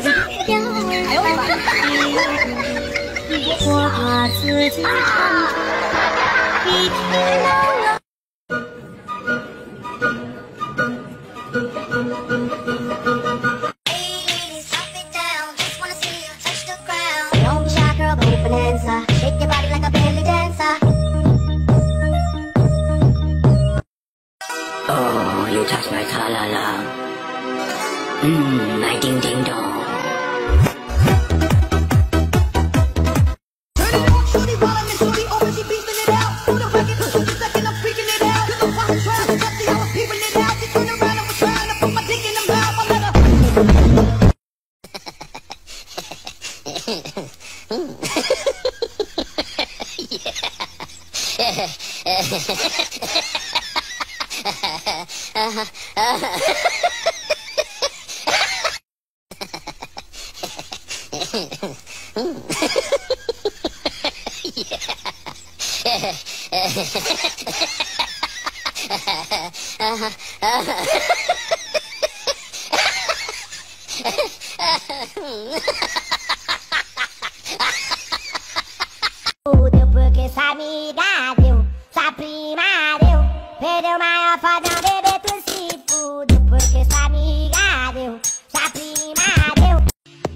哎呦我的妈！我怕自己一天到晚。Shake your body like a belly dancer. Oh, you touch my tra-la-la. My ding-ding-dong. Tudo porque essa amiga deu, essa prima deu, perdeu maior fodão, bebê tu se fudo porque essa amiga deu, essa prima deu.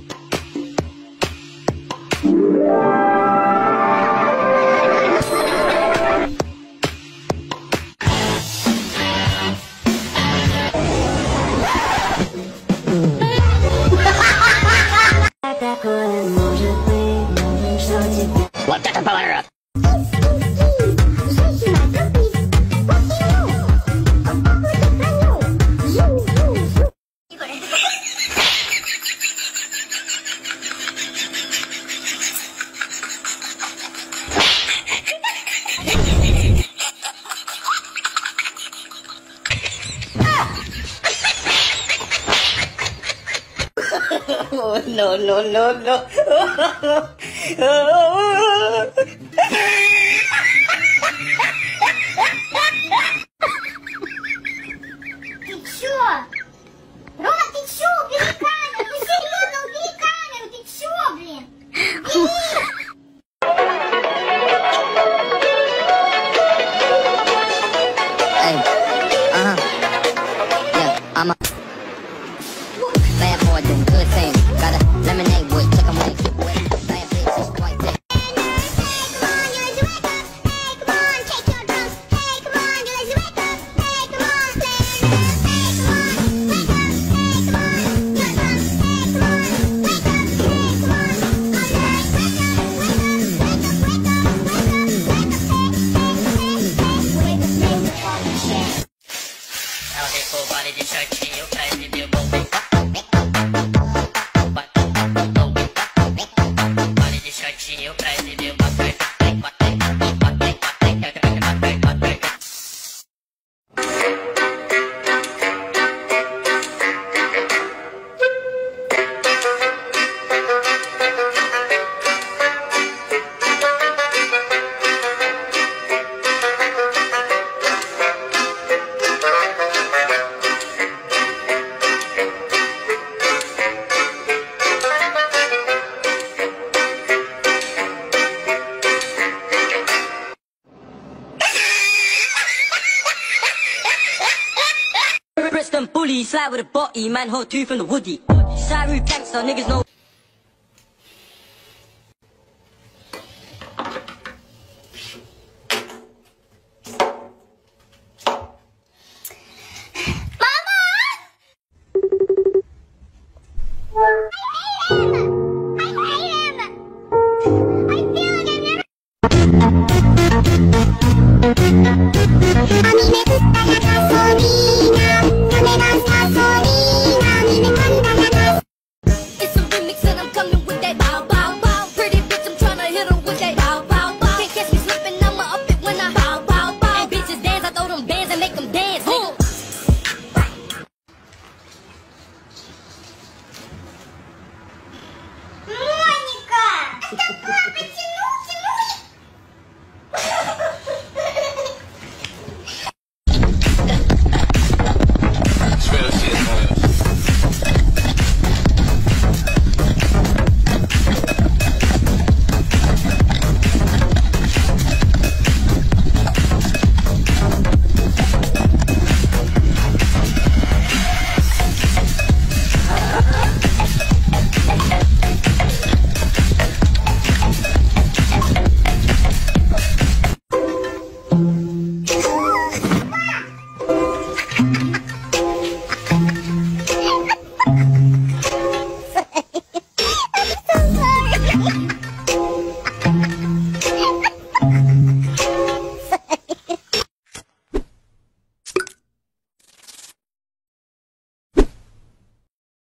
我这他妈玩意儿！No, no, no, no. Ты чё? Рома, ты чё? Убери камеру! Ты серьезно, убери камеру! Ты чё, блин? Убери! Hey, yeah, I'm a bad boy doing good things. Got a lemonade with chicken wings. Bad bitch is quite thick. Bristol bully, slide with a body, man, hold two from the woody. Sorry, gangster, niggas know. It's a remix and I'm coming with that bow bow bow. Pretty bitch, I'm tryna hit her with that bow bow bow. Can't catch me slipping, I'ma up it when I bow bow bow. And bitches dance, I throw them bands and make them dance, nigga. Моника!